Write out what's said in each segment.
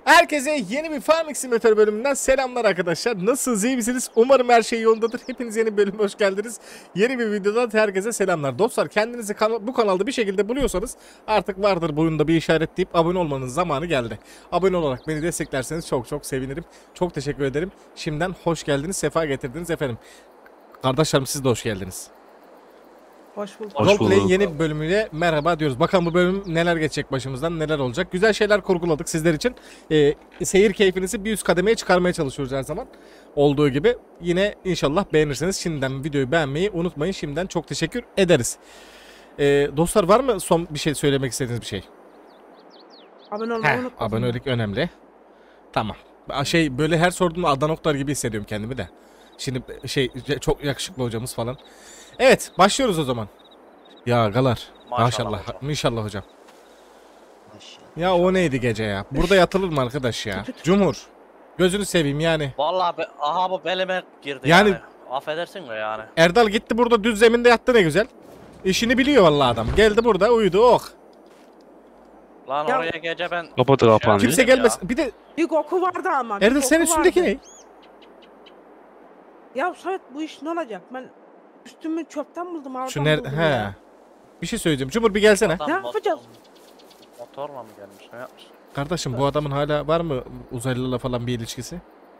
Herkese yeni bir Farming Simulator bölümünden selamlar arkadaşlar. Nasılsınız, iyi misiniz? Umarım her şey yolundadır. Hepiniz yeni bir bölüme hoş geldiniz. Yeni bir videodan herkese selamlar. Dostlar, kendinizi bu kanalda bir şekilde buluyorsanız artık vardır boyunda bir işaret deyip abone olmanın zamanı geldi. Abone olarak beni desteklerseniz çok çok sevinirim. Çok teşekkür ederim. Şimdiden hoş geldiniz, sefa getirdiniz efendim. Kardeşlerim, siz de hoş geldiniz. Hoş bulduk. Roleplay'in yeni bölümüyle merhaba diyoruz. Bakalım bu bölüm neler geçecek başımızdan, neler olacak. Güzel şeyler kurguladık sizler için. Seyir keyfinizi bir üst kademeye çıkarmaya çalışıyoruz her zaman. Olduğu gibi yine inşallah beğenirseniz şimdiden videoyu beğenmeyi unutmayın. Şimdiden çok teşekkür ederiz. Dostlar, var mı son bir şey söylemek istediğiniz bir şey? Abone olmayı unutmayın. Abonelik önemli. Tamam. Böyle her sorduğumda Adanoklar gibi hissediyorum kendimi de. Şimdi çok yakışıklı hocamız falan. Evet, başlıyoruz o zaman. Ya galar. Maşallah. İnşallah hocam. Ya o neydi gece ya? Burada yatılır mı arkadaş ya? Cumhur. Gözünü seveyim yani. Vallahi aha bu belime girdi Yani affedersin mi yani? Erdal gitti burada düz zeminde yattı, ne güzel. İşini biliyor vallahi adam. Geldi burada uyudu, oh. Lan Ya, oraya gece ben... Kapadı kapandı. Kimse gelmesin. Bir de bir koku vardı ama. Erdal, sen üstündeki ne? Ya Samet, bu iş ne olacak? Ben üstümü çöpten buldum. Oradan Şu nerede? buldum He. ya. Bir şey söyleyeceğim. Cumhur bir gelsene. Adam Ne yapacağız? Motorla mı gelmiş, ne yapmış? Kardeşim, bu adamın hala var mı uzaylılarla falan bir ilişkisi?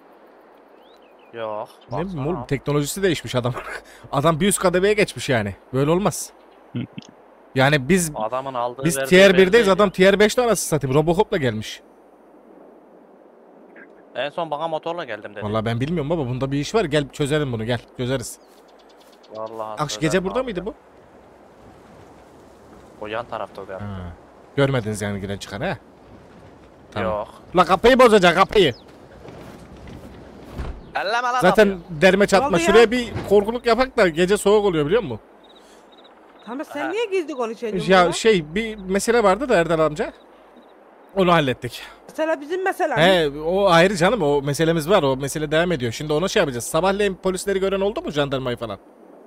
Yok. Ne bileyim baksana. oğlum, teknolojisi değişmiş adam. Adam bir üst kademeye geçmiş yani. Böyle olmaz. Yani biz Adamın aldığı Biz verdiği tier belli 1'deyiz, değil adam tier 5'te anasını satayım. Robocop'la gelmiş. ya. En son bana motorla geldim dedi. Vallahi ben bilmiyorum baba, bunda bir iş var. Gel çözelim bunu, gel çözeriz. Vallahi. Akş söylerim gece burada abi. mıydı bu? O yan tarafta o Ha. Görmediniz yani giren çıkan ha? Tamam. Yok. La kapıyı bozacak, kapıyı. Elleme lan Zaten kapıyı. derme çatma. oldu ya? Şuraya bir korkuluk yapak da gece soğuk oluyor, biliyor musun? Tamam, sen niye gizli konuşuyorsun? Ya burada? bir mesele vardı da Erdal amca. Onu hallettik. Mesela bizim mesela. He, o ayrı canım, o meselemiz var, o mesele devam ediyor. Şimdi ona şey yapacağız. Sabahleyin polisleri gören oldu mu, jandarmayı falan?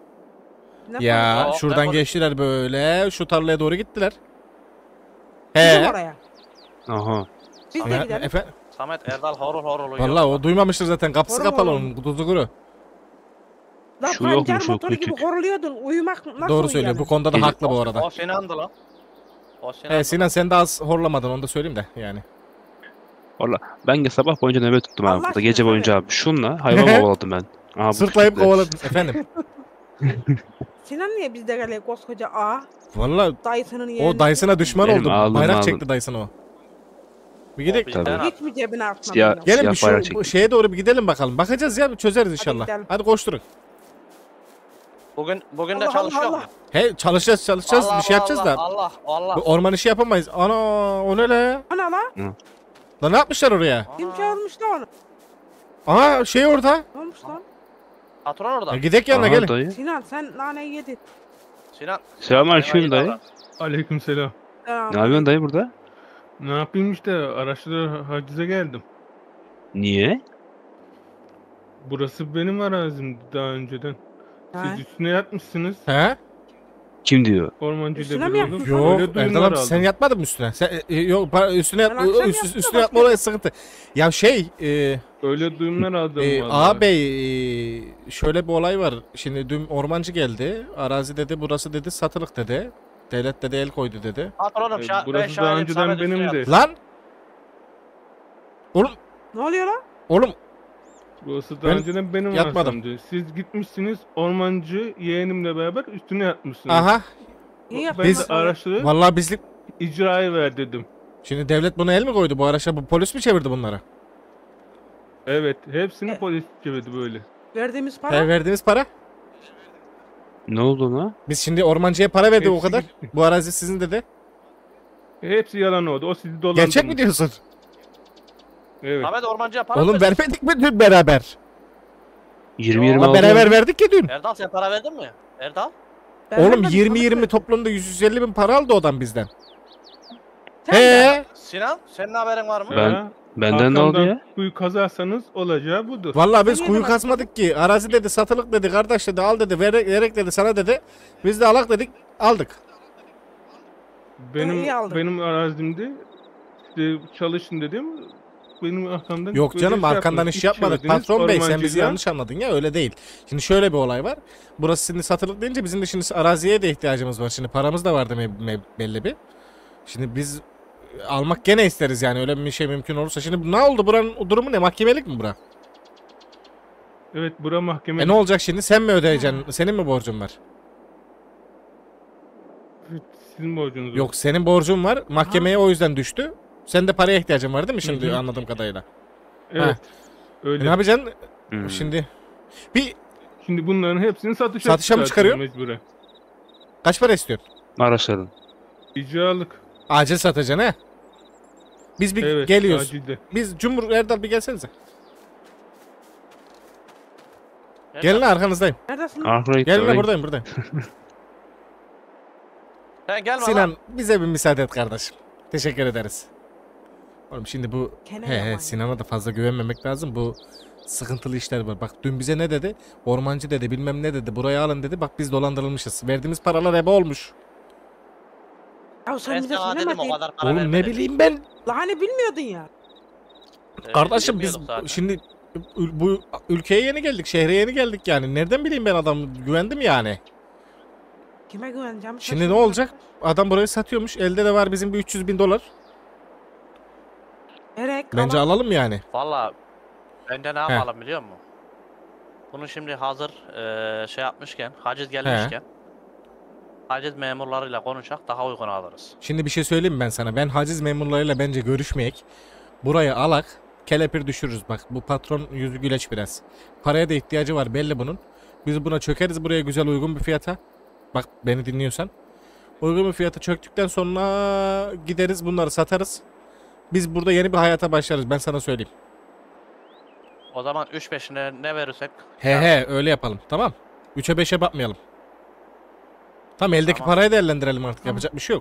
Ne Ya yapalım? şuradan Ben geçtiler böyle, şu tarlaya doğru gittiler. Bizim He. oraya. Aha. Biz de Ya, gidelim. Samet Erdal horul horul uyuyor. Vallahi o duymamıştır zaten, kapısı Horul kapalı horul. onun, tuzu kuru. Lan Şu yok mu, pancar şu motoru gibi küçük? horluyordun. Uyumak nasıl Doğru söylüyor, bu uyuyanın? konuda da Gece- haklı bu arada. O Sinan'dı lan. O Sinan'dı. Sinan, sen de az horlamadın, onu da söyleyeyim de yani. Valla ben de sabah boyunca nöbet tuttum abi Allah burada. aşkına Gece boyunca Samet. abi. Şunla hayvan kovaladım ben. Aha, bu Sırtlayıp küçükler. kovaladın efendim. Sinan niye bizde geliyor koskoca A? Vallahi Dayısının yeğeni. o Dyson'a düşman Benim oldu. aldım, Bayrak aldım. çekti Dyson o. Bir gidelim. bizden Tabii. abi. Hiç mi cebine atmadın? Siyah- ya? Gelin Siyah bir bayrak şu çekti. şeye doğru bir gidelim bakalım. Bakacağız ya, çözeriz inşallah. gidelim. Hadi koşturun. Bugün de Allah çalışıyor Allah. mu? He, çalışacağız Allah bir şey yapacağız da. Allah. Bu orman işi yapamayız. Ana, o ne la? Ana la. Lan ne yapmışlar oraya? Kim çağırmış lan onu? Aha, şey orada. Ne olmuş lan? Patron orada. Gidek yanına, Aha, gelin. dayı. Sinan, sen naneyi yedin. Sinan. Selamünaleyküm dayı. Aleykümselam. Tamam. Ne yapıyorsun dayı burada? Ne yapayım işte, araçlara hacize geldim. Niye? Burası benim arazim daha önceden. Ha? Siz üstüne yatmışsınız. He? Kim diyor? Ormancıyla Üstüne mi bir yapmış? oldum. Yok Öyle duyumlar Erdal abi, aldım. sen yatmadın mı üstüne? Sen, yok üstüne yat, Ben akşam yattım da üstüne yatma, başka- oraya sıkıntı. Ya Öyle duyumlar aldım vallahi. ağabey, şöyle bir olay var. Şimdi dün ormancı geldi. Arazi dedi, burası dedi satılık dedi. Devlet dedi el koydu dedi. Patronum ben Burası daha şahidim, önceden Samet üstüne benimdi. yatmış. Lan! Oğlum, Ne oluyor lan? oğlum Burası daha Ben önceden benim yatmadım. arsamdı. Siz gitmişsiniz ormancı yeğenimle beraber üstüne yatmışsınız. aha. Niye Ben Biz- de araçları Vallahi bizlik. icraya ver dedim. Şimdi devlet buna el mi koydu bu araçla? Bu polis mi çevirdi bunları? Evet, hepsini E- polis çevirdi böyle. Verdiğimiz para? Verdiğimiz para. Ne oldu lan? Biz şimdi ormancıya para verdik o Hepsi kadar. gitti. Bu arazi sizin dedi. Hepsi yalan oldu. O sizi dolandırmış. Gerçek mi diyorsun? Evet. Samet ormancıya para Oğlum, verdi. vermedik mi dün beraber? 20-20 Ama aldı. beraber verdik ya dün. Erdal sen para verdin mi? Erdal? Ben Oğlum vermedim, 20-20 Samet. toplamda 150 bin para aldı o adam bizden. Sen de. Sinan senin haberin var mı? Ben- Ha, Benden ne oldu arkamdan ya? kuyu kazarsanız olacağı budur. Vallahi biz Niye kuyu demez? kazmadık ki. Arazi dedi, satılık dedi, kardeş dedi, al dedi, verek dedi sana dedi. Biz de alak dedik, aldık. Benim iyi aldın. benim arazimde işte çalışın dedim. benim arkamdan Yok böyle canım şey arkandan yaptınız. iş yapmadık. çevirdiniz, Patron bey sen bizi ormancıyla. yanlış anladın ya öyle değil. Şimdi şöyle bir olay var. Burası şimdi satılık deyince bizim de şimdi araziye de ihtiyacımız var. Şimdi paramız da vardı belli bir. Şimdi biz almak gene isteriz yani öyle bir şey mümkün olursa. Şimdi ne oldu buranın durumu ne? Mahkemelik mi bura? Evet bura mahkeme. Ne olacak şimdi? Sen mi ödeyeceksin? Senin mi borcun var? Sizin borcunuz var. Yok senin borcun var. Mahkemeye o yüzden düştü. Sen de paraya ihtiyacın var değil mi şimdi Hı hı. anladığım kadarıyla? Evet. Ne Öyle. yapacaksın? Hmm. Şimdi bir Şimdi bunların hepsini satışa Satışa mı çıkarıyor? Mecburen. kaç para istiyorsun? Araçladın. İcralık. Acil satacaksın he? Biz bir Evet. geliyoruz. Acilde. Biz Cumhur Erdal bir gelsenize. Erdal, Gelin lan arkanızdayım. Neredesin? Arkaya gitti. Gelin lan oraya. buradayım. Sen gelme lan. Sinan bize bir müsaade et kardeşim. Teşekkür ederiz. Oğlum şimdi bu Kene he yaman. Sinan'a da fazla güvenmemek lazım. Bu sıkıntılı işler var. Bak dün bize ne dedi? Ormancı dedi bilmem ne dedi. Buraya alın dedi. Bak biz dolandırılmışız. Verdiğimiz paralar heba olmuş. Ya sen Ben bize sana dedim o söylemedin. kadar para Oğlum ne vermedim. bileyim ben. La hani bilmiyordun ya. Kardeşim biz bilmiyorduk zaten. şimdi bu ülkeye yeni geldik. Şehre yeni geldik yani. Nereden bileyim ben adamı güvendim yani. Kime güveneceğim? Şimdi şaşırdım ne olacak? arkadaş. Adam burayı satıyormuş. Elde de var bizim bir 300.000 dolar. Gerek Bence alan- alalım yani. Valla bence ne yapalım biliyor musun? Bunu şimdi hazır şey yapmışken, haciz gelmişken haciz memurlarıyla konuşak daha uygun alırız. Şimdi bir şey söyleyeyim mi ben sana? Ben haciz memurlarıyla bence görüşmeyek. Burayı alak. Kelepir düşürürüz. Bak bu patron yüzü güleç biraz. Paraya da ihtiyacı var belli bunun. Biz buna çökeriz buraya güzel uygun bir fiyata. Bak beni dinliyorsan. Uygun bir fiyata çöktükten sonra gideriz bunları satarız. Biz burada yeni bir hayata başlarız ben sana söyleyeyim. O zaman 3-5'ine ne verirsek He öyle yapalım tamam. 3'e 5'e bakmayalım. Tamam eldeki Tamam. parayı değerlendirelim artık Tamam. yapacak bir şey yok.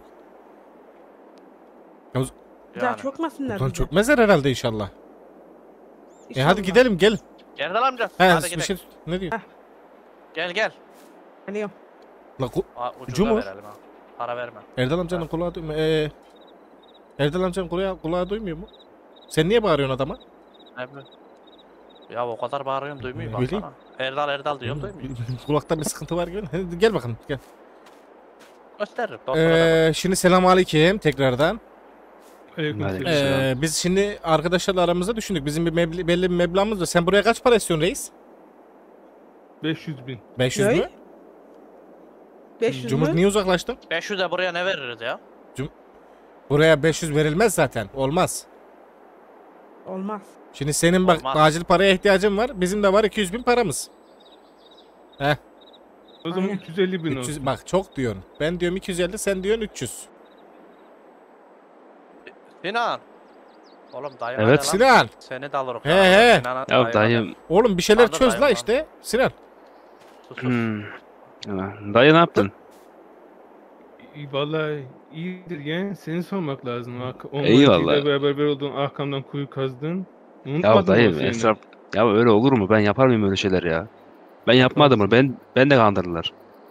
Bir daha yani. çökmesinler Buradan bize. çökmezler herhalde inşallah. İnşallah. Hadi gidelim gel. Erdal amca He hadi bir gidelim. şey ne diyor? Gel. Geliyorum. La, Ucuza Cumhur. verelim ha. Para verme. Erdal amcanın kulağı duymuyor. Erdal amcanın kulağı duymuyor mu? Sen niye bağırıyorsun adama? Ne bileyim. Ya o kadar bağırıyorum duymuyor Ne bileyim. baksana. Erdal diyorum duymuyor. Kulakta bir sıkıntı var gibi. Hadi gel bakalım gel. Gösteririm. doktora da Şimdi selamünaleyküm tekrardan. Aleykümselam. Aleyküm. Biz şimdi arkadaşlarla aramızda düşündük. Bizim bir belli bir meblağımız var. Sen buraya kaç para istiyorsun reis? 500.000. 500 Yoy. mü? 500 Cumhur mü? niye uzaklaştın? 500'e buraya ne veririz ya? Buraya 500 verilmez zaten. Olmaz. Olmaz. Şimdi senin bak Olmaz. acil paraya ihtiyacın var. Bizim de var 200.000 paramız. O zaman Aynen. 350.000 olsun. 300 bak çok diyorsun. Ben diyorum 250 sen diyorsun 300. Sinan. Oğlum dayı Evet. hadi lan. Sinan. Seni de alırım. He. Ya dayım. Oğlum bir şeyler Anladım, çöz la dayı, işte. Sinan. Sus. Hmm. Dayı ne yaptın? Vallahi iyidir yani seni sormak lazım. Eyvallah. Ormancıyla beraber oldun arkamdan kuyu kazdın. Ya Unutmadım dayım seni. esraf. Ya öyle olur mu? Ben yapar mıyım öyle şeyler ya? Ben yapmadım mı? Ben de kandırdılar.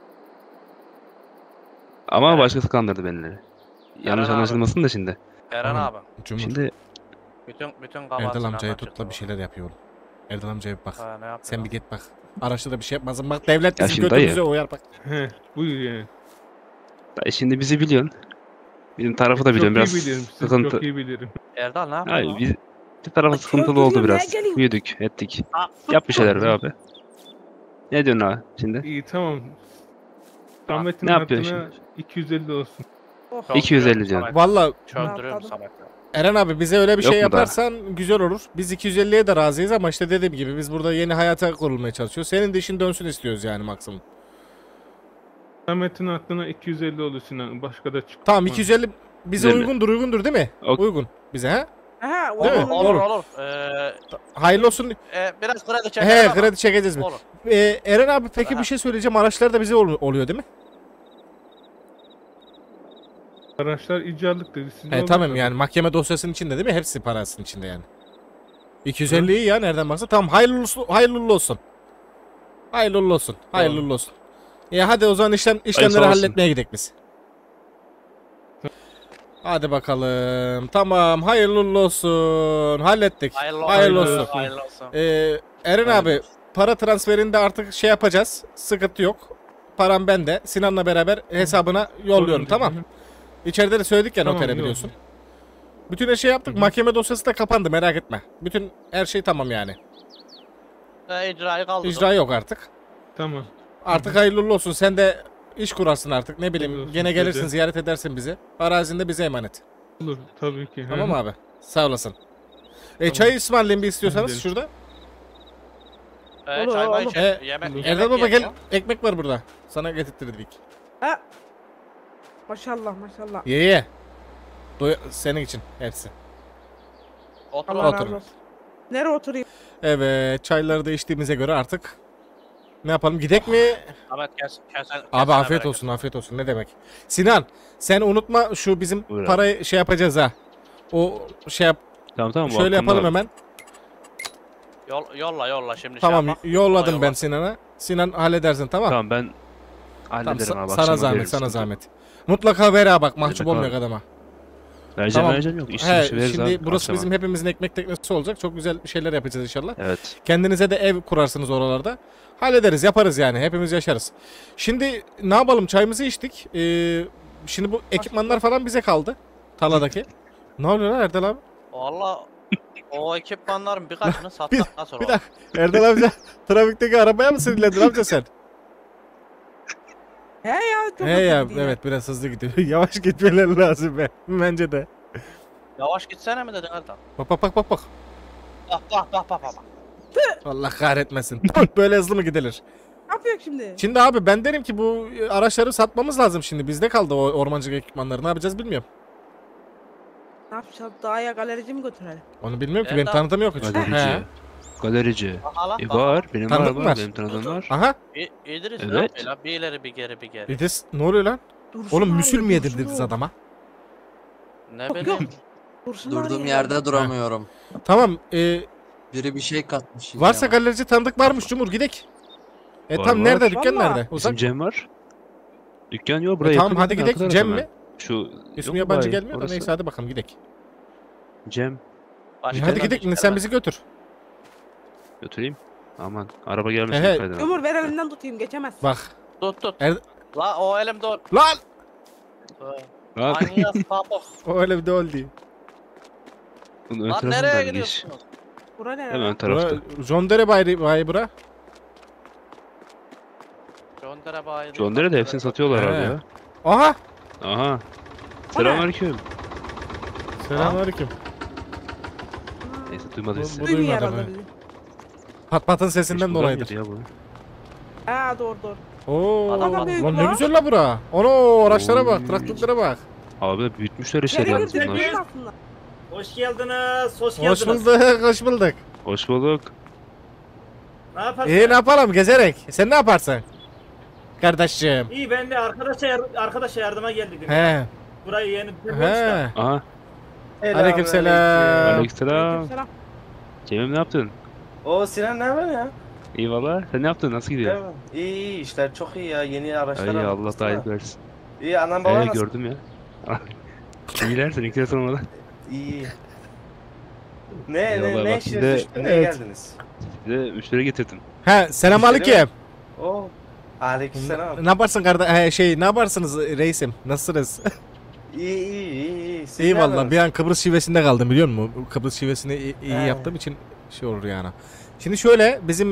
Ama Evet. başkası kandırdı beni. Yanlış abi. anlaşılmasın da şimdi. Eren abi. Cumhur. Şimdi Bütün kabahat Erdal amcayı Sinan'dan tut çıktı da bir şeyler yapıyor oğlum. Erdal amcaya bir bak. Ha, ne yapıyor Sen lan? bir git bak. Araçta da bir şey yapmasın. Bak devlet Ya bizim şimdi götümüze dayı. uyar bak. He, buyur yani. dayı şimdi bizi biliyorsun. Bizim tarafı da Çok biliyorum iyi biraz bilirim. Sizi sıkıntı. çok iyi bilirim. Erdal ne yapıyor Hayır lan? bir tarafı Bak, sıkıntılı öldürüyor, oldu neye biraz. geliyor? Büyüdük ettik. Ha, Yap bir şeyler be abi. Ne diyorsun abi şimdi? İyi tamam. Tamam. Samet'in Ne yapıyorsun hakkına 250 olsun. Oh. 250 diyorsun. Samet. Valla Çöndürüyorum Rahatladım. Samet'le. Eren abi bize öyle bir Yok şey mu daha? yaparsan güzel olur. Biz 250'ye de razıyız ama işte dediğim gibi biz burada yeni hayata kurulmaya çalışıyoruz. Senin de işin dönsün istiyoruz yani maksimum. Samet'in hakkına 250 olur Sinan. Başka da çıkmaz. Tamam 250 bize Güzel mi? uygundur değil mi? Ok. Uygun bize ha? Aha, Değil mi? olur. Olur Olur. olur. Hayırlı olsun. Biraz kredi çekelim He ama. kredi çekeceğiz mi? Olur. Eren abi peki Aha. bir şey söyleyeceğim. Araçlar da bize oluyor değil mi? Araçlar icralık dedi. Sizin He olmaz tamam tabii. yani mahkeme dosyasının içinde değil mi? Hepsi parasının içinde yani. 250 iyi ya nereden baksa. Tamam hayırlı olsun. Hayırlı olsun. Hayırlı olsun. Hayırlı olsun. Ya hadi o zaman işlemleri sağ olsun. halletmeye gidelim biz. Hadi bakalım. Tamam, hayırlı uğurlu olsun. Hallettik. Hayırlı olsun. olsun. Hayırlı olsun. Eren abi, para transferinde artık şey yapacağız. Sıkıntı yok. Param bende. Sinan'la beraber hesabına yolluyorum, tamam. İçeride de söyledik ya Tamam, notere yok. biliyorsun. Bütün her şey yaptık. Mahkeme dosyası da kapandı, merak etme. Bütün her şey tamam yani. İcrayı kaldırdım. İcra yok artık. Tamam. Artık hayırlı uğurlu olsun. Sen de iş kurarsın artık. Ne bileyim, Hayırlı olsun gene size gelirsin, de. ziyaret edersin bizi. Arazinde bize emanet. Olur tabii ki. Tamam Hı. abi. Sağ olasın. Tamam. Çay ısmarlayayım bir istiyorsanız Gidelim. şurada. Olur, Çay olur. mı içelim? Yemek Erdal baba yiyelim gel. ya. Ekmek var burada. Sana getirttirdik. Ha. Maşallah maşallah. Ye. Senin için hepsi. Otur Allah Otur. razı olsun. Nereye oturayım? Evet, çayları da içtiğimize göre artık ne yapalım, gidek mi? Ahmet Abi afiyet olsun, afiyet olsun. Ne demek? Sinan, sen unutma şu bizim Buyur abi. parayı şey yapacağız ha. O şey yap. Tamam bu Şöyle aklımda yapalım var. hemen. Yolla şimdi. Tamam, şey yap, bak. yolladım Yolla. ben Sinan'a. Sinan halledersin, tamam? Tamam ben Tamam, hallederim abi. sana akşama zahmet, veririm, sana sıkıntı yok. zahmet. Mutlaka ver ha, bak mahcup demek abi? olmayak adama. Vereceğim Tamam. vereceğim yok. İşte He, veririz şimdi abi, burası akşama. bizim hepimizin ekmek teknesi olacak. Çok güzel şeyler yapacağız inşallah. Evet. Kendinize de ev kurarsınız oralarda. Hallederiz, yaparız yani. Hepimiz yaşarız. Şimdi ne yapalım? Çayımızı içtik. Şimdi bu ekipmanlar falan bize kaldı. Tarladaki. Ne oluyor lan Erdal abi? Valla o ekipmanların birkaçını sattık nasıl Bir oldu? dakika. Erdal amca trafikteki arabaya mı sinirlendin amca sen? He ya çok He ya, hızlı gidiyor. evet biraz hızlı gidiyor. Yavaş gitmeleri lazım be. Bence de. Yavaş gitsene mi dedin Erdal? Bak bak bak bak bak. Bak. Allah kahretmesin. Böyle hızlı mı gidilir? Ne yapıyor şimdi? Şimdi abi ben derim ki bu araçları satmamız lazım şimdi. Bizde kaldı o ormancılık ekipmanları. Ne yapacağız bilmiyorum. Ne yapacağız? Dağa galerici mi götürelim? Onu bilmiyorum ki. Erdal. Benim tanıdığım yok hiç. He. Galerici. Galerici. Bakalım. Var. Benim var Tanıdık mı var? var. Benim tanıdığım var. Aha. İdris Evet. ne yapıyor lan? Bir ileri bir geri bir geri. İdris ne oluyor lan? Dursun Oğlum abi, müsül mü yedirdiniz Dursun'u. adama? Ne Yok, bileyim. yok. Dursun Durduğum abi. yerde duramıyorum. Tamam. Biri bir şey katmış. Varsa yiyeceğim. galerici tanıdık varmış Cumhur, gidek. Var, Tam var. nerede? Dükkan Vallahi. nerede? Bizim Uzak. Cem var. Dükkan yok buraya Tamam yakın hadi hemen, gidek. arkadaş Cem hemen. mi? Şu İsmi yok yabancı bayi, gelmiyor da orası. neyse hadi bakalım gidek. Cem Başka Hadi yerden gidek. hiç Sen gelmez. bizi götür. götüreyim. Aman araba gelmesin Ehe. dikkat edin. Ömür ver elinden tutayım geçemez. Bak. Tut. Er- La o elimde ol. Lan! Lan Manyak sapık. O öyle bir de oldu. bunun ön Lan tarafından nereye geç. gidiyorsunuz? Bura ne? Hemen ön lan? tarafta. John Deere bayi bura. Göndere bayi. John Deere de hepsini satıyorlar He. abi ya. Aha. Aha. Selamünaleyküm. Selamünaleyküm. Neyse duymadıyız. Bu- Duymuyor duymadım, herhalde he. bizi. Pat patın sesinden dolayıdır. Ya bu. Ha doğru. Oo. Adam büyük Lan ne lan. güzel la bura. Ono araçlara bak, Oy. traktörlere bak. Abi büyütmüşler işte İçeri lan girdik bunlar. değil aslında. Hoş geldiniz, hoş geldiniz. Hoş bulduk, hoş bulduk. Hoş bulduk. Ne yaparsın? İyi ne yapalım, gezerek. Sen ne yaparsın? Kardeşim. İyi ben de arkadaşa yardıma geldim. He. Burayı yeni bir He. Aha. Aleykümselam. Aleykümselam. Aleykümselam. Cemil ne yaptın? O Sinan ne haber ya? İyi valla. Sen ne yaptın? Nasıl gidiyor? Değil mi? İyi işler çok iyi ya yeni araçlar Ay aldık Allah baksana. daha iyi versin. İyi anam baba nasıl? Gördüm ya. İyiler seninkiler sormadan. İyi. Ne Eyvallah, ne bak işiniz size- düştü neye Evet. geldiniz? Size müşteri getirdim. He, selamünaleyküm. O aleykümselam. Ne yaparsın kardeş? Ne yaparsınız reisim? Nasılsınız? İyi. Siz İyi ne valla, yapıyorsunuz? bir an Kıbrıs şivesinde kaldım biliyor musun? Bu Kıbrıs şivesini iyi He. yaptığım için şey olur yani. Şimdi şöyle bizim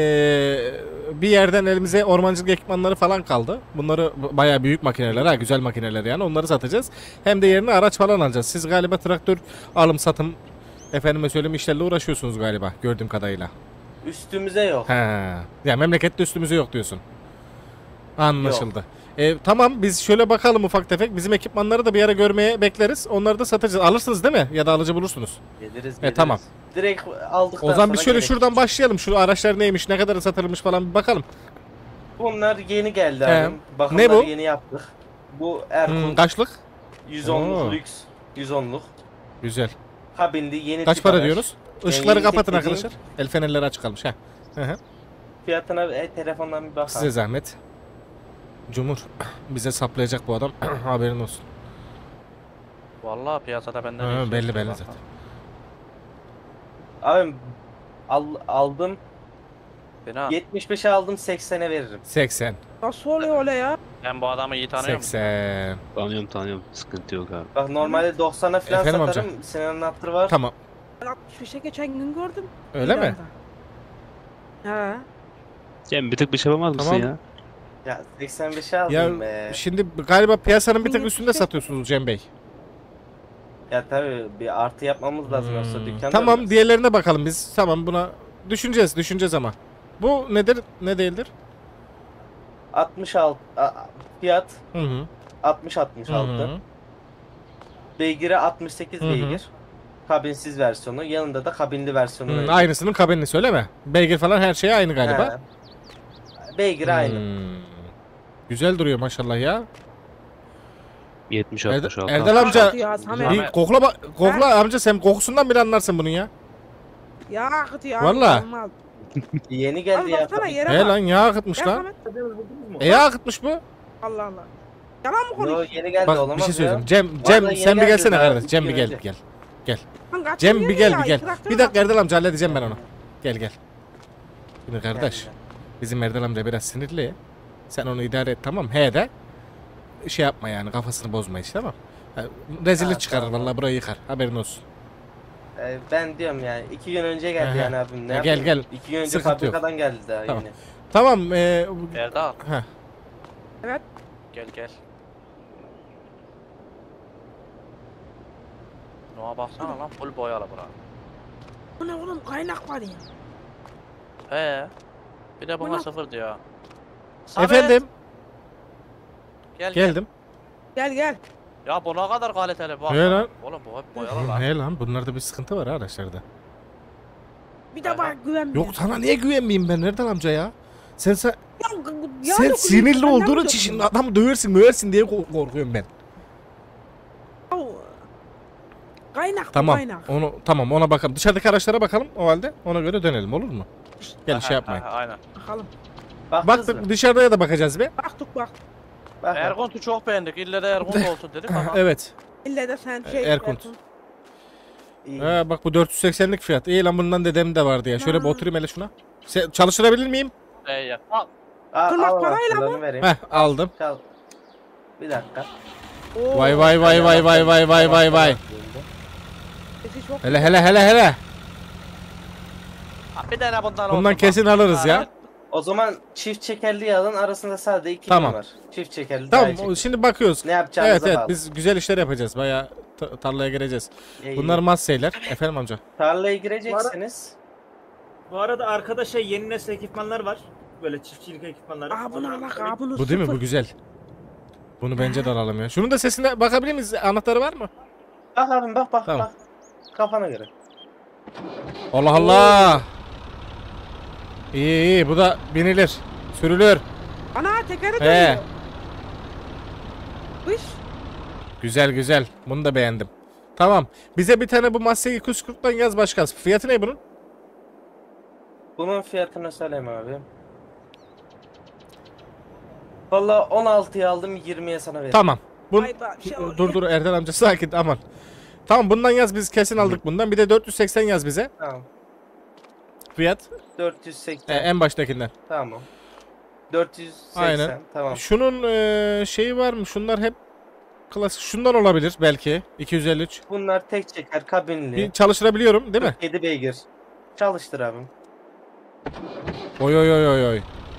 bir yerden elimize ormancılık ekipmanları falan kaldı. Bunları bayağı büyük makineler ha, güzel makineler yani, onları satacağız. Hem de yerine araç falan alacağız. Siz galiba traktör alım satım efendime söyleyeyim işlerle uğraşıyorsunuz galiba gördüğüm kadarıyla. Üstümüze yok. He. Ya memlekette üstümüze yok diyorsun. Anlaşıldı. Tamam biz şöyle bakalım ufak tefek. Bizim ekipmanları da bir ara görmeye bekleriz. Onları da satacağız. Alırsınız değil mi? Ya da alıcı bulursunuz. Geliriz. Tamam. Direkt aldıktan O zaman sonra biz şöyle gerek şuradan yok. başlayalım. Şu araçlar neymiş, ne kadar satılmış falan bir bakalım. Bunlar yeni geldi He. abi. Bakımları Ne bu? yeni yaptık. Bu Erkun Kaçlık? 110'luk Oo. lüks 110'luk. Güzel. Kabinli yeni Kaç tip para araç. diyorsunuz? Işıkları yeni kapatın tip arkadaşlar. El fenerleri açık kalmış. He. Hı hı. Fiyatına telefondan bir bakalım. Size zahmet. Cumhur bize saplayacak bu adam. Haberin olsun. Vallahi piyasada benden Ha, iyi belli fiyat belli var. zaten. Abi aldım. Bina, 75'e aldım 80'e veririm. 80. Nasıl oluyor öyle ya? ben bu adamı iyi tanıyorum. 80. Tanıyorum. Sıkıntı yok abi. Bak normalde 90'a falan Efendim amca? satarım. Sinan'ın hatırı var. Tamam. Ben 65'e geçen gün gördüm. Öyle mi? İlanda. He. Cem bir tık bir şey yapamaz mısın Tamam. ya? Ya 85'e aldım Ya be. şimdi galiba piyasanın bir tık Hı, üstünde işte. satıyorsunuz Cem Bey. Ya tabii bir artı yapmamız lazım yoksa dükkanda Tamam, ölmez. diğerlerine bakalım biz. Tamam, buna düşüneceğiz ama. Bu nedir? Ne değildir? 66 fiyat Hı hı. 60-66. Hı hı. Beygiri 68 Hı hı. beygir. Kabinsiz versiyonu. Yanında da kabinli versiyonu. var. Aynısının kabinini söyleme. Beygir falan her şey aynı galiba. He. Beygir aynı. Güzel duruyor maşallah ya. 70-66. Erdal amca Ya Samet. bir kokla amca, sen kokusundan bile anlarsın bunun ya. Ya akıtı ya. Vallahi. olmaz. Yeni geldi Al ya. baksana yere He bak. lan, yağ akıtmış Gel lan. Samet. Buldunuz mu? Yağ akıtmış bu. Allah Allah. Yalan mı Yo, konuşuyorsun? yeni geldi Bak olamaz bir şey ya. söyleyeceğim. Cem Vallahi sen yeni bir geldi gelsene daha, kardeş. Cem iki bir gün gel önce. gel. Lan kaç Cem gün bir geliyor gel ya, bir gel. traktör Bir dakika Erdal amca, halledeceğim ben onu. Gel. Şimdi kardeş, bizim Erdal amca biraz sinirli. Sen onu idare et, tamam. He de şey yapma yani, kafasını bozma hiç, tamam. Ha, rezillik Ha, çıkarır tamam. vallahi, burayı yıkar. Haberin olsun. Ben diyorum yani 2 gün önce geldi Aha. yani abim. Ne Ya yapayım? gel. 2 gün önce Sıkıntı yok. fabrikadan geldi daha Tamam. yeni. Tamam. Erdal. Heh. Evet. Gel. Noa baksana lan, full boyalı bura. Bu ne oğlum, kaynak var ya. He. Bir de buna Bana- 0 diyor. Samet, Efendim, Gel. geldim. Gel. Ya bu ne kadar kaliteli bak. He lan. Oğlum bu hep boyalı lan. Ne lan, bunlarda bir sıkıntı var arkadaşlarda. Bir de bak güvenmiyor. Yok, sana niye güvenmeyeyim ben Erdal amca ya? Sen Ya, sen dökülüyor, sinirli ben olduğun ne için şimdi yapacağım? adamı döversin diye korkuyorum ben. Ya, kaynak bu, Tamam. kaynak. Tamam, ona bakalım. Dışarıdaki araçlara bakalım o halde. Ona göre dönelim, olur mu? Gel şey yapmayın. Aynen. Bakalım. Baktınız mı? Baktık, dışarıya da bakacağız be. Baktık. Bak. Ergunt'u çok beğendik. İlle de Ergunt olsun dedik ama. Evet. İlle de sen şey... Erkunt. İyi. Ha, bak bu 480'lik fiyat. İyi lan, bundan dedem de vardı ya. Şöyle bir Ha. oturayım hele şuna. Çalıştırabilir miyim? Ya. Al. Tırnak Al parayla anahtarlarını vereyim. Heh, aldım. Çal. Bir dakika. Oo, Vay. sesi çok- Hele. Bir tane bundan olsun. Bundan bak. kesin alırız ya. O zaman çift çekerli alın, arasında sadece 2 Tamam. var. Çift çekerli daha Tamam, iyi çeker. şimdi bakıyoruz. Ne yapacağımıza Evet, bağlı. biz güzel işler yapacağız. Bayağı tarlaya gireceğiz. İyi, Bunlar iyi. masseyler. Efendim amca. Tarlaya gireceksiniz. Bu arada arkadaşa yeni nesil ekipmanlar var. Böyle çiftçilik ekipmanları. Aa bunu alak, aa bunu Bu değil mi? Bu güzel. Bunu bence de alalım ya. Şunun da sesine bakabilir miyiz? Anahtarı var mı? Bak abim bak Tamam. bak. Kafana göre. Allah Allah. İyi, bu da binilir. Sürülür. Ana tekeri He. dönüyor. Hış. Güzel. Bunu da beğendim. Tamam. Bize bir tane bu Massey 240'dan yaz başkan. Fiyatı ne bunun? Bunun fiyatını söyleyeyim abi. Valla 16'ya aldım, 20'ye sana veririm. Tamam. Ay bak, şey oluyor. Dur Erdal amca, sakin, aman. Tamam, bundan yaz, biz kesin aldık bundan. Bir de 480 yaz bize. Tamam. Fiyat 480. en baştakinden. Tamam. 480. Aynen. Tamam. Şunun şeyi var mı? Şunlar hep klasik. Şundan olabilir belki. 253. Bunlar tek çeker, kabinli. Bir çalıştırabiliyorum değil mi? 7 beygir. Çalıştır abim. Oy.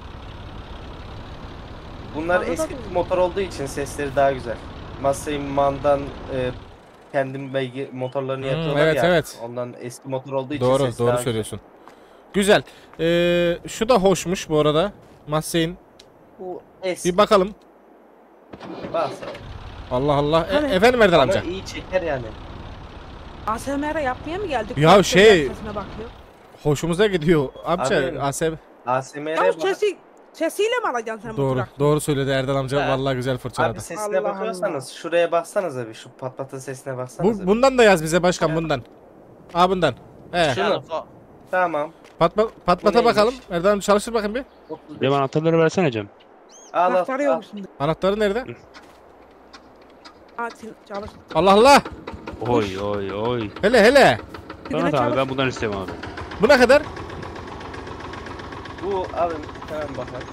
Bunlar Arada eski da- motor olduğu için sesleri daha güzel. Massey Man'dan kendim beygir motorlarını yapıyorlar evet, ya. evet. Ondan eski motor olduğu için Doğru sesi daha güzel. söylüyorsun. Güzel. Şu da hoşmuş bu arada. Massey'in. Bu eski. Bir bakalım. Bas. Allah. Tabii. Efendim Erdal Ama amca. iyi çeker yani. ASMR yapmaya mı geldik? Ya Traktörün şey- sesine bakıyor. Hoşumuza gidiyor. Amca Abi, ASB. ASMR'e Ya bak. sesiyle mi alacaksın sen bu Doğru. traktörü? Doğru söyledi Erdal amca. Ha. Vallahi güzel fırçaladı. Abi sesine Allah bakıyorsanız şuraya baksanıza bir, şu patlatın sesine baksanıza. Bundan da yaz bize başkan, bundan. Bundan. He. Şunu. Tamam. Patpata neymiş? bakalım. Erdal amca çalıştır bakayım bir. 35. Cem anahtarları versene Cem. Al al. Anahtarı al. yok şimdi. Anahtarı nerede? Çalıştı. Allah Allah. Oy oy oy. Hele hele. Bir Tamam de abi çalış. ben bundan istemem abi. Bu ne kadar? Bu abi hemen bakalım.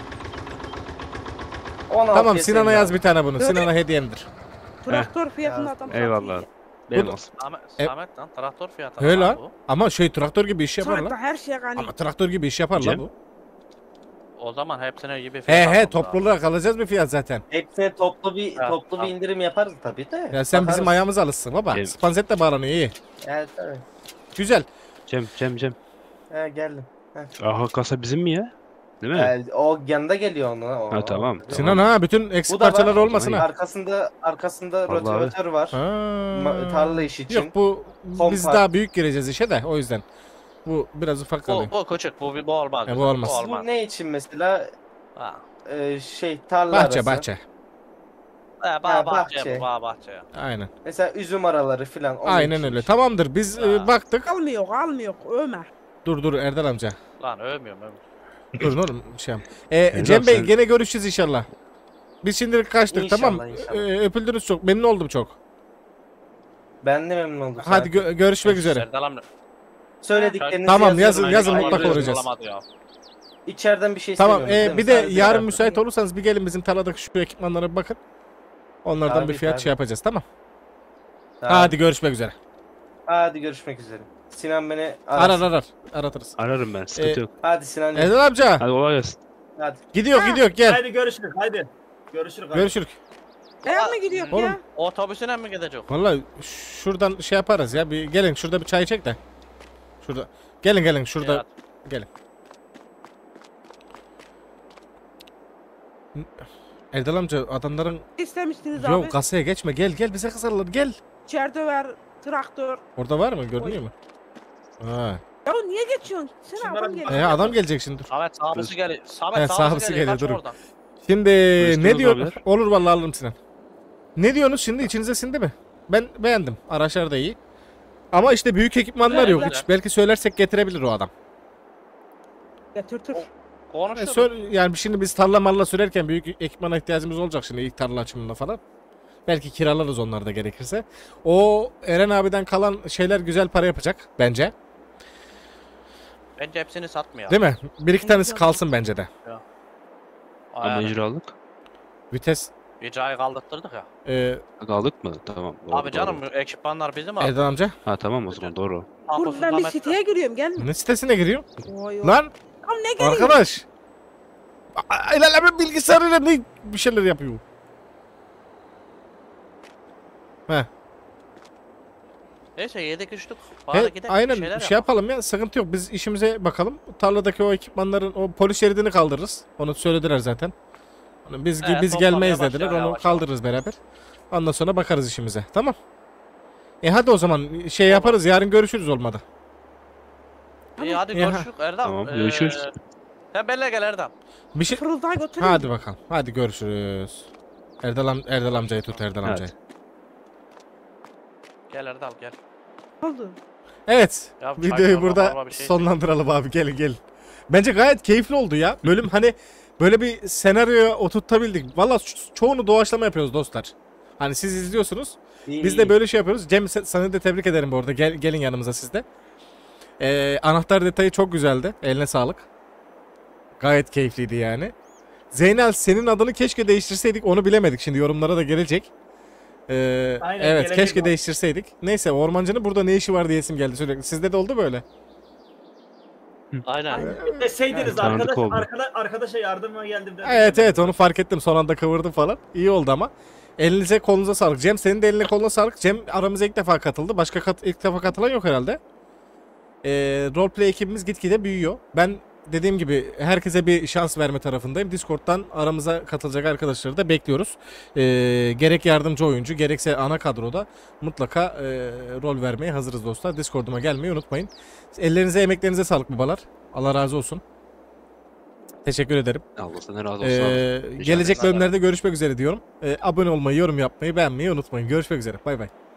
16 Tamam yeterli Sinan'a yaz abi. bir tane bunu. Öyle Sinan'a hediyemdir. Traktör fiyatında adam satıyor. Eyvallah. Benim Bu- olsun. Samet lan traktör fiyatı. He lan lan. bu. Ama şey traktör gibi iş yapar Traktör lan. her şeye gani. Ama traktör gibi iş yapar lan Cem? bu. O zaman hepsine gibi He fiyat he almam toplu lazım. olarak alacağız bir fiyat zaten. Hepsine toplu bir Ha, toplu tamam. bir indirim yaparız tabii de. Ya sen bizim Bakarız. ayağımızı alırsın baba. Cem. Spanset bağlanıyor iyi. Evet tabii. Güzel. Cem. He geldim. Aha kasa bizim mi ya? Değil mi? O yanında geliyor ona. O. Ha, tamam. Sinan ha bütün eksik Bu da var. parçalar olmasın ha. Arkasında Vallahi rotavatör var. Ha. Tarla işi için. Yok bu Kompakt. biz daha büyük gireceğiz işe de o yüzden. Bu biraz ufak kalıyor. Bu küçük bu olmaz. He, bu bizim, olmaz. Bu olmaz. Bu ne için mesela? Ha. Tarla Bahçe arası. bahçe. He, bağ bahçe bahçe. bu bağ bahçe. Aynen. Mesela üzüm araları filan. onun Aynen için öyle. işte. Tamamdır biz Ha. baktık. Almıyor. Ömer. Dur Erdal amca. Lan övmüyorum. Dur oğlum şey yap. Erdal, Cem Bey sen- gene görüşeceğiz inşallah. Biz şimdilik kaçtık İnşallah, tamam. inşallah. Öpüldünüz çok. Memnun oldum çok. Ben de memnun oldum. Hadi görüşmek üzere. Serdalam Söylediklerinizi Tamam, yazıyorum. yazın, Aynen. mutlaka Aynen. uğrayacağız. İçeriden bir şey Tamam istemiyorum, bir değil de mi? yarın Sadece müsait olursanız bir gelin bizim tarladaki şu ekipmanlara bir bakın. Onlardan Tabii, bir fiyat tabii. şey yapacağız tamam. Tamam. Hadi görüşmek üzere. Hadi görüşmek üzere. Sinan beni Arar arasın. aratırız. Ararım ben. Sıkıntı yok. Hadi Sinan. Erdal amca Hadi kolay gelsin. Hadi. gidiyor gel. Haydi görüşürüz. Haydi. Görüşürüz. Görüşürük. Eğer mi gidiyor Oğlum. ya? Otobüsüne mi gidecek? Vallahi şuradan şey yaparız ya. Bir gelin şurada bir çay çek de. Şurada. Gelin şurada. Ya, Gelin. Erdal amca adamların İstemiştiniz yok abi. kasaya geçme gel bize kızarlar gel. İçeride var traktör. Orada var mı görünüyor mu? Ha. Ya niye geçiyorsun? Sen Şunlara adam bir geliyor. Adam gelecek şimdi dur. Samet sağlısı geliyor. He, Samet sağlısı sağlısı geliyor, geliyor. Kaç dur. oradan. Şimdi İstiyoruz ne diyor? abiler. Olur vallahi alırım Sinan. Ne diyorsunuz şimdi içinize sindi mi? Ben beğendim. Araçlar da iyi. Ama işte büyük ekipmanlar Güzel, yok. güzel. Hiç belki söylersek getirebilir o adam. Getir. Konuştuk. Yani şimdi biz tarla malla sürerken büyük ekipmana ihtiyacımız olacak şimdi ilk tarla açımında falan. Belki kiralarız onları da gerekirse. O Eren abiden kalan şeyler güzel para yapacak bence. Bence hepsini satmıyor. Değil mi? Bir iki tanesi kalsın bence de. Ama Aynen. icralık. Vites Bir cayı kaldırttırdık ya. Kaldık mı? Tamam. Doğru, Abi canım doğru. ekipmanlar bizim abi. Erdal amca. Ha tamam o zaman doğru. Dur ben bir siteye giriyorum gel. Ne sitesine giriyor? Oy. Lan Tam ne geliyor? arkadaş. İlerleme bilgisayarıyla ne bir şeyler yapıyor. Heh. Neyse yedik içtik. Bari gidelim. Aynen bir şeyler şey yapalım ya sıkıntı yok biz işimize bakalım. Tarladaki o ekipmanların o polis şeridini kaldırırız. Onu söylediler zaten. Hani biz Evet, gelmeyiz toplamaya dediler. başlayalım Onu yavaş kaldırırız beraber. Ondan sonra bakarız işimize. Tamam. Hadi o zaman şey yaparız. Yarın görüşürüz olmadı. İyi hadi Ya. görüşürüz Erdem. Tamam, görüşürüz. Sen benimle gel Erdem. Bir şey Fırıldağı götürün. Hadi bakalım. Hadi görüşürüz. Erdal amcayı tut Erdal Evet. amcayı. Gel Erdem gel. Oldu. Evet. Ya, çay Videoyu çorba, burada morba bir şey sonlandıralım abi. Gelin. Bence gayet keyifli oldu ya. Bölüm hani böyle bir senaryoya oturtabildik. Valla çoğunu doğaçlama yapıyoruz dostlar. Hani siz izliyorsunuz. Biz de böyle şey yapıyoruz. Cem sana da tebrik ederim bu arada. Gelin yanımıza siz de. Anahtar detayı çok güzeldi. Eline sağlık. Gayet keyifliydi yani. Zeynel senin adını keşke değiştirseydik onu bilemedik. Şimdi yorumlara da gelecek. Aynen, Evet gelecek keşke o. değiştirseydik. Neyse ormancının burada ne işi var diyesim geldi sürekli. Sizde de oldu böyle. Aynen. Deseydiniz Tanıdık oldu. arkadaşa yardıma geldim dedim. Evet onu fark ettim. Son anda kıvırdım falan. İyi oldu ama. Elinize kolunuza sağlık. Cem senin de eline koluna sağlık. Cem aramıza ilk defa katıldı. Başka ilk defa katılan yok herhalde. Roleplay ekibimiz gitgide büyüyor. Ben dediğim gibi herkese bir şans verme tarafındayım. Discord'dan aramıza katılacak arkadaşları da bekliyoruz. Gerek yardımcı oyuncu gerekse ana kadroda mutlaka rol vermeye hazırız dostlar. Discord'uma gelmeyi unutmayın. Ellerinize emeklerinize sağlık babalar. Allah razı olsun. Teşekkür ederim. Allah sana razı olsun abi. Rica Gelecek ederim. bölümlerde görüşmek üzere diyorum. Abone olmayı, yorum yapmayı, beğenmeyi unutmayın. Görüşmek üzere. Bay bay.